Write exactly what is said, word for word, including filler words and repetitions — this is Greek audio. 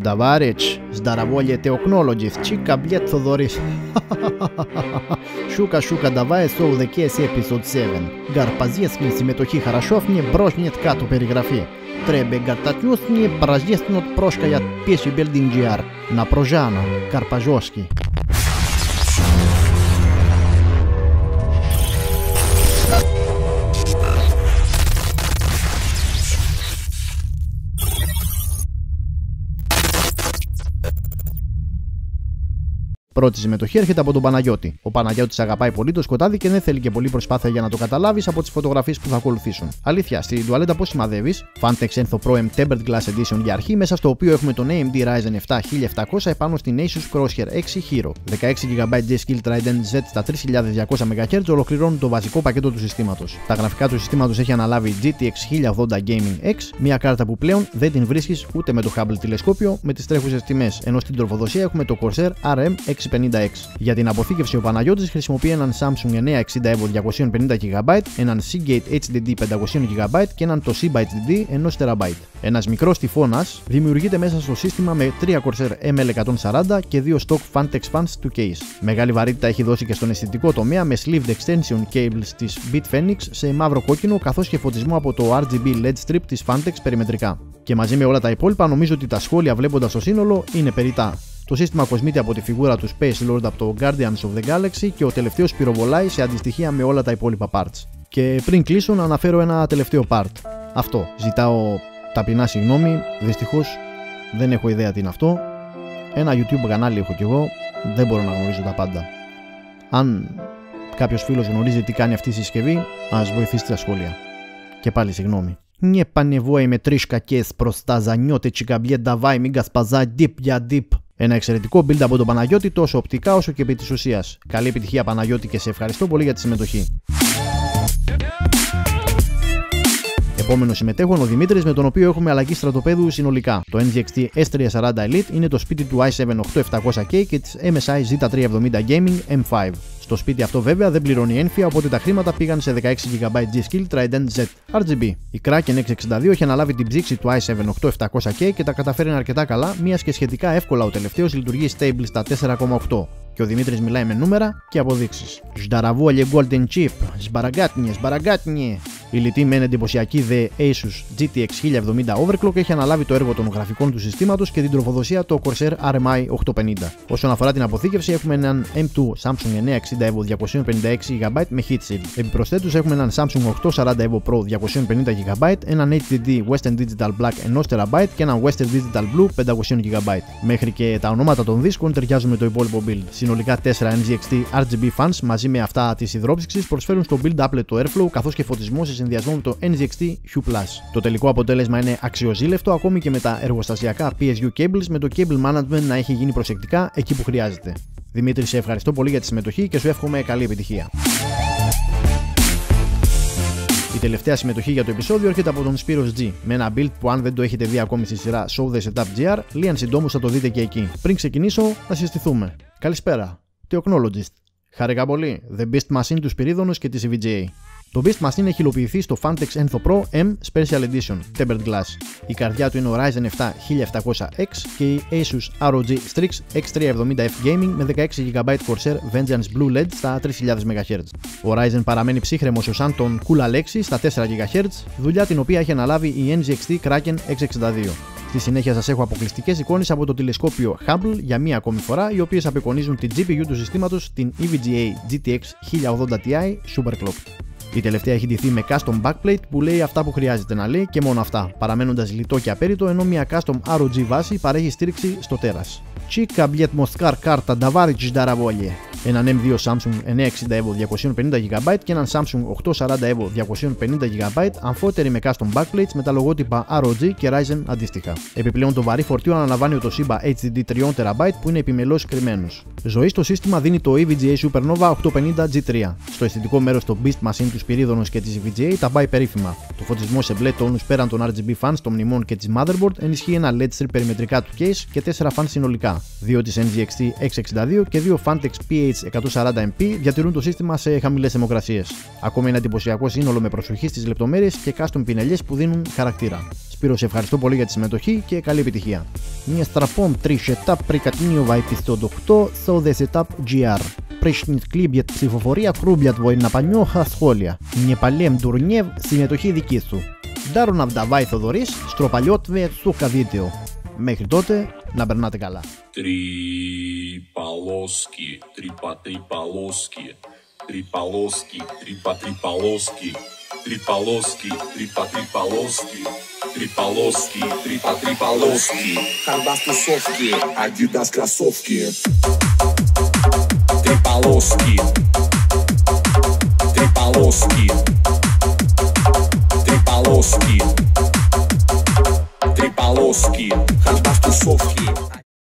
Davaric, Zdaravolje Technologies, Chica Bled Thodoris. Шука Шука давай соу the case episode seven. Гарпазецкий συμμετοχή Харашов не брожнет кату переграфи. Требе гартатнюс не порождественнот прошкая песню Белдинджиар. На прожано, Карпажошки. Πρώτη συμμετοχή έρχεται από τον Παναγιώτη. Ο Παναγιώτης αγαπάει πολύ το σκοτάδι και δεν θέλει και πολύ προσπάθεια για να το καταλάβεις από τις φωτογραφίες που θα ακολουθήσουν. Αλήθεια, στην τουαλέτα πώς σημαδεύεις? Fantex Enzo Pro M Tempered Glass Edition για αρχή, μέσα στο οποίο έχουμε τον έι εμ ντι Ryzen επτά χίλια επτακόσια επάνω στην Asus Crosshair έξι Hero. δεκαέξι τζι μπι G-Skill Trident Z στα τρεις χιλιάδες διακόσια μεγαχέρτζ ολοκληρώνουν το βασικό πακέτο του συστήματος. Τα γραφικά του συστήματος έχει αναλάβει τζι τι εξ χίλια ογδόντα Gaming X, μια κάρτα που πλέον δεν την βρίσκεις ούτε με το Hubble τηλεσκόπιο με τις τρέχουσες τιμές, ενώ στην τροφοδοσία έχουμε το Corsair αρ εμ εξακόσια πενήντα εξ. Για την αποθήκευση, ο Παναγιώτης χρησιμοποιεί έναν Samsung εννιακόσια εξήντα Evo διακόσια πενήντα τζι μπι, έναν Seagate έιτς ντι ντι πεντακόσια τζι μπι και έναν Toshiba έιτς ντι ντι ένα τεραμπάιτ. Ένας μικρός τυφώνας δημιουργείται μέσα στο σύστημα με τρία Corsair εμ ελ εκατόν σαράντα και δύο stock Fantex fans του case. Μεγάλη βαρύτητα έχει δώσει και στον αισθητικό τομέα με sleeved extension cables της Bitfenix σε μαύρο κόκκινο, καθώς και φωτισμό από το αρ τζι μπι ελ ι ντι strip της Fantex περιμετρικά. Και μαζί με όλα τα υπόλοιπα, νομίζω ότι τα σχόλια βλέποντας το σύνολο είναι περιττά. Το σύστημα κοσμείται από τη φιγούρα του Space Lord από το Guardians of the Galaxy και ο τελευταίος πυροβολάει σε αντιστοιχεία με όλα τα υπόλοιπα parts. Και πριν κλείσω να αναφέρω ένα τελευταίο part. Αυτό. Ζητάω ταπεινά συγγνώμη, δυστυχώς δεν έχω ιδέα τι είναι αυτό. Ένα YouTube κανάλι έχω κι εγώ, δεν μπορώ να γνωρίζω τα πάντα. Αν κάποιος φίλος γνωρίζει τι κάνει αυτή η συσκευή, ας βοηθήσει στα σχόλια. Και πάλι συγγνώμη. Не πανεβόη με τρεις κακές μπροστά ζανιώτε τσικαμπλιέ νταβάι μην κασπαζά deep για deep. Ένα εξαιρετικό build από τον Παναγιώτη, τόσο οπτικά όσο και επί της ουσίας. Καλή επιτυχία Παναγιώτη και σε ευχαριστώ πολύ για τη συμμετοχή. Επόμενο συμμετέχον ο Δημήτρης, με τον οποίο έχουμε αλλαγή στρατοπέδου συνολικά. Το εν τζι εξ τι ες τριακόσια σαράντα Elite είναι το σπίτι του άι σέβεν οκτώ επτακόσια κέι και της εμ ες άι ζέτα τριακόσια εβδομήντα Gaming εμ φάιβ. Στο σπίτι αυτό βέβαια δεν πληρώνει ένφια, οπότε τα χρήματα πήγαν σε δεκαέξι τζι μπι G-Skill Trident Z αρ τζι μπι. Η Kraken εξακόσια εξήντα δύο έχει αναλάβει την ψήξη του άι σέβεν οκτώ επτακόσια κέι και τα καταφέρει αρκετά καλά, μιας και σχετικά εύκολα ο τελευταίος λειτουργεί stable στα τέσσερα κόμμα οκτώ. Και ο Δημήτρης μιλάει με νούμερα και αποδείξεις. Ζνταραβόλε Golden Chip, σμπαραγκάτνιε, σμπαραγκάτνιε. Η λιτή μεν εντυπωσιακή δε Asus τζι τι εξ χίλια εβδομήντα Overclock έχει αναλάβει το έργο των γραφικών του συστήματος και την τροφοδοσία το Corsair αρ εμ άι οκτακόσια πενήντα. Όσον αφορά την αποθήκευση, έχουμε έναν εμ δύο Samsung εννιακόσια εξήντα Evo διακόσια πενήντα έξι τζι μπι με heatsink. Επιπροσθέτως έχουμε έναν Samsung οκτακόσια σαράντα Evo Pro διακόσια πενήντα τζι μπι, έναν έιτς ντι ντι Western Digital Black ένα τεραμπάιτ και έναν Western Digital Blue πεντακόσια τζι μπι. Μέχρι και τα ονόματα των δίσκων ταιριάζουν με το υπόλοιπο build. Συνολικά τέσσερα εν τζι εξ τι αρ τζι μπι fans μαζί με αυτά της υδρόψυξης προσφέρουν στο build άπλετο airflow καθώς και φωτισμό σε συνδυασμό με το εν τζι εξ τι Hue Plus. Το τελικό αποτέλεσμα είναι αξιοζήλευτο ακόμη και με τα εργοστασιακά πι ες γιου cables, με το cable management να έχει γίνει προσεκτικά εκεί που χρειάζεται. Δημήτρη, σε ευχαριστώ πολύ για τη συμμετοχή και σου εύχομαι καλή επιτυχία. Η τελευταία συμμετοχή για το επεισόδιο έρχεται από τον Σπύρος G, με ένα build που αν δεν το έχετε δει ακόμη στη σειρά Show the Setup τζι αρ, λίγαν συντόμως θα το δείτε και εκεί. Πριν ξεκινήσω, να συστηθούμε. Καλησπέρα, Technologist. Χάρηκα πολύ, The Beast Machine του Σπυρίδωνος και της ι βι τζι έι. Το Beast Machine έχει υλοποιηθεί στο Fantex Enzo Pro M Special Edition Tempered Glass. Η καρδιά του είναι ο Ryzen επτά χίλια επτακόσια X και η Asus αρ ο τζι Strix εξ τριακόσια εβδομήντα εφ Gaming με δεκαέξι τζι μπι Corsair Vengeance Blue ελ ι ντι στα τρεις χιλιάδες μεγαχέρτζ. Ο Ryzen παραμένει ψύχρεμος ως αν τον Cool Alexi στα τέσσερα γιγαχέρτζ, δουλειά την οποία έχει αναλάβει η εν τζι εξ τι Kraken εξακόσια εξήντα δύο. Στη συνέχεια σας έχω αποκλειστικές εικόνες από το τηλεσκόπιο Hubble για μία ακόμη φορά, οι οποίες απεικονίζουν την τζι πι γιου του συστήματος, την ι βι τζι έι τζι τι εξ χίλια ογδόντα Ti Superclock. Η τελευταία έχει ντυθεί με custom backplate που λέει αυτά που χρειάζεται να λέει και μόνο αυτά, παραμένοντας λιτό και απέριτο, ενώ μια custom αρ ο τζι βάση παρέχει στήριξη στο τέρας. Chica Bled Moscar κάρτα Davaric Zdaravolje. Έναν εμ δύο Samsung εννιακόσια εξήντα Evo διακόσια πενήντα τζι μπι και έναν Samsung οκτακόσια σαράντα Evo διακόσια πενήντα τζι μπι, αμφότεροι με custom backplates με τα λογότυπα αρ ο τζι και Ryzen αντίστοιχα. Επιπλέον το βαρύ φορτίο αναλαμβάνει ο Toshiba έιτς ντι ντι τρία τεραμπάιτ που είναι επιμελώς κρυμμένος. Ζωή στο σύστημα δίνει το ι βι τζι έι Supernova οκτακόσια πενήντα τζι τρία. Στο αισθητικό μέρος το Beast Machine του Σπυρίδωνος και της ι βι τζι έι τα πάει περίφημα. Το φωτισμό σε μπλε τόνους πέραν των αρ τζι μπι fans των μνημών και της motherboard ενισχύει ένα ελ ι ντι strip περιμετρικά του case και τέσσερα fans συνολικά. Δύο της εν τζι εξ τι εξακόσια εξήντα δύο και δύο Fantex πι έιτς εκατόν σαράντα εμ πι διατηρούν το σύστημα σε χαμηλές θερμοκρασίες. Ακόμα ένα εντυπωσιακό σύνολο με προσοχή στις λεπτομέρειες και custom πινελιές που δίνουν χαρακτήρα. Σπύρο, σε ευχαριστώ πολύ για τη συμμετοχή και καλή επιτυχία. Μια στραπών τρεις etap πρικατνίωβα επειστόδο οκτώ στο The Setup τζι αρ. Πρίσνιτ κλίμπιετ ψηφοφορία κρούμπιατ βοηναπανιόχα σχόλια. Νιεπαλέμ ντουρνιεύ συμμετοχή δική σου. Ντάρουν Ναβνταβάη Θοδωρής, στροπαλιότβε σούκα βίντεο. Μέχρι τότε, να περνάτε καλά. Три полоски, три по три полоски, три полоски, три по три полоски, три полоски, три по три полоски, три полоски, три по три полоски. Хандас тусовки, Адидас кроссовки. Три полоски.